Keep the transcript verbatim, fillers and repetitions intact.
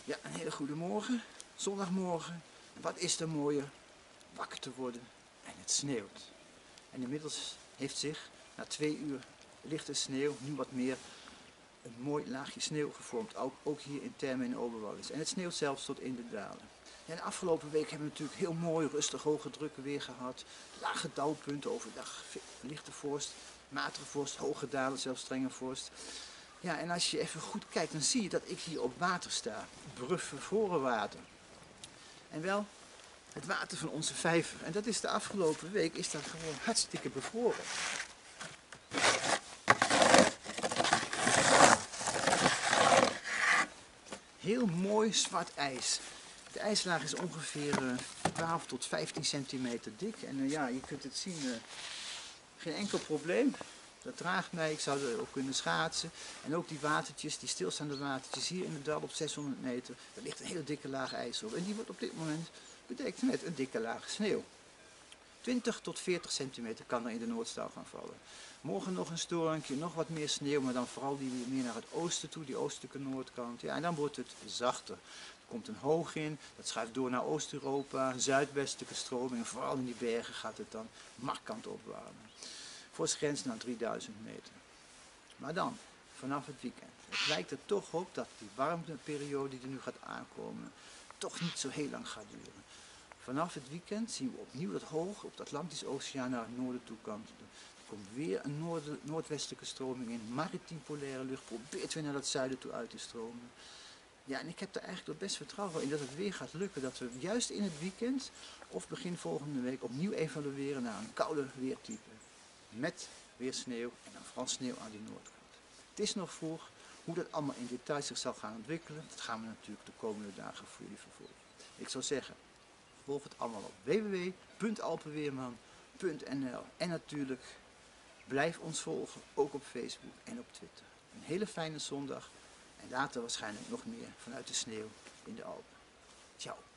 Ja, een hele goede morgen. Zondagmorgen. Wat is er mooier? Wakker te worden en het sneeuwt. En inmiddels heeft zich, na twee uur lichte sneeuw, nu wat meer een mooi laagje sneeuw gevormd. Ook, ook hier in Termen en Oberwallis. En het sneeuwt zelfs tot in de dalen. Ja, de afgelopen week hebben we natuurlijk heel mooi, rustig, hoge drukken weer gehad. Lage dauwpunten overdag, lichte vorst, matige vorst, hoge dalen, zelfs strenge vorst. Ja, en als je even goed kijkt, dan zie je dat ik hier op water sta. Bevroren water. En wel het water van onze vijver. En dat is de afgelopen week is dat gewoon hartstikke bevroren. Heel mooi zwart ijs. De ijslaag is ongeveer twaalf tot vijftien centimeter dik. En uh, ja, je kunt het zien, uh, geen enkel probleem. Dat draagt mij, ik zou er ook kunnen schaatsen. En ook die watertjes, die stilstaande watertjes hier in de dal op zeshonderd meter, daar ligt een hele dikke laag ijs op. En die wordt op dit moment bedekt met een dikke laag sneeuw. twintig tot veertig centimeter kan er in de Noordstaal gaan vallen. Morgen nog een stormje, nog wat meer sneeuw, maar dan vooral die meer naar het oosten toe, die oostelijke noordkant. Ja, en dan wordt het zachter. Er komt een hoog in, dat schuift door naar Oost-Europa, zuidwestelijke stroming. En vooral in die bergen gaat het dan markant opwarmen. Voor grens naar drieduizend meter. Maar dan, vanaf het weekend, het lijkt er toch op dat die warmteperiode die er nu gaat aankomen, toch niet zo heel lang gaat duren. Vanaf het weekend zien we opnieuw dat hoog op de Atlantische Oceaan naar het noorden toe kantelen. Er komt weer een noord noordwestelijke stroming in, maritiem polaire lucht probeert weer naar het zuiden toe uit te stromen. Ja, en ik heb er eigenlijk wel best vertrouwen in dat het weer gaat lukken, dat we juist in het weekend of begin volgende week opnieuw evalueren naar een koude weertype. Met weer sneeuw en dan vooral sneeuw aan die noordkant. Het is nog vroeg. Hoe dat allemaal in detail zich zal gaan ontwikkelen, dat gaan we natuurlijk de komende dagen voor jullie vervolgen. Ik zou zeggen, volg het allemaal op w w w punt alpenweerman punt n l en natuurlijk blijf ons volgen, ook op Facebook en op Twitter. Een hele fijne zondag en later waarschijnlijk nog meer vanuit de sneeuw in de Alpen. Ciao.